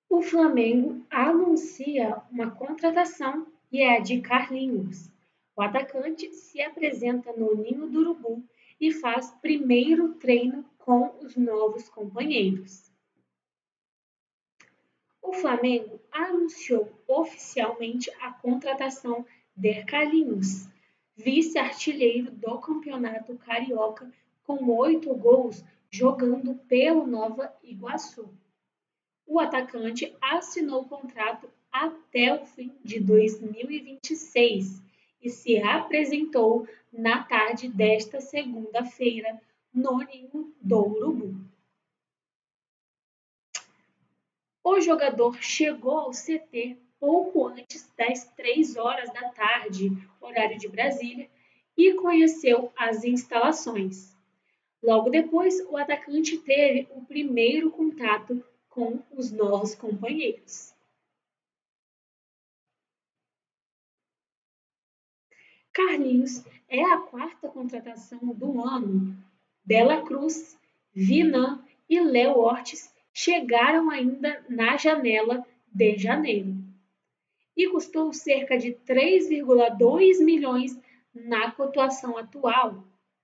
O Flamengo anuncia uma contratação e é a de Carlinhos. O atacante se apresenta no Ninho do Urubu e faz primeiro treino com os novos companheiros. O Flamengo anunciou oficialmente a contratação de Carlinhos, vice-artilheiro do Campeonato Carioca, com 8 gols jogando pelo Nova Iguaçu. O atacante assinou contrato até o fim de 2026 e se apresentou na tarde desta segunda-feira no Ninho do Urubu. O jogador chegou ao CT pouco antes das 3 horas da tarde, horário de Brasília, e conheceu as instalações. Logo depois, o atacante teve o primeiro contato com os novos companheiros. Carlinhos é a quarta contratação do ano. Dela Cruz, Vinan e Léo Ortiz chegaram ainda na janela de janeiro e custou cerca de 3,2 milhões na cotação atual.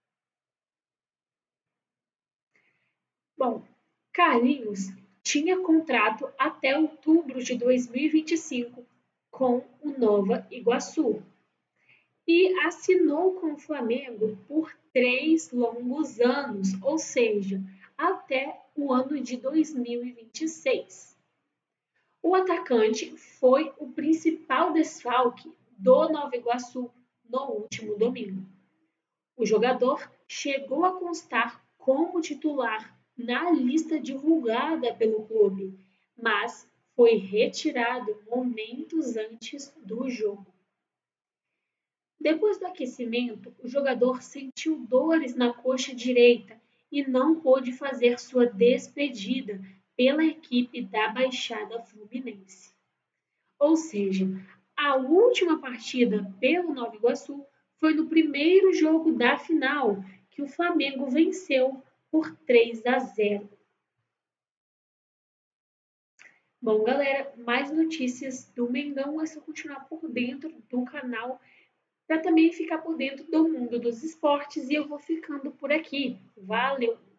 Bom, Carlinhos tinha contrato até outubro de 2025 com o Nova Iguaçu e assinou com o Flamengo por 3 longos anos, ou seja, até o ano de 2026. O atacante foi o principal desfalque do Nova Iguaçu no último domingo. O jogador chegou a constar como titular na lista divulgada pelo clube, mas foi retirado momentos antes do jogo. Depois do aquecimento, o jogador sentiu dores na coxa direita e não pôde fazer sua despedida pela equipe da Baixada Fluminense. Ou seja, a última partida pelo Nova Iguaçu foi no primeiro jogo da final, que o Flamengo venceu por 3-0. Bom, galera, mais notícias do Mengão é só continuar por dentro do canal para também ficar por dentro do mundo dos esportes e eu vou ficando por aqui. Valeu!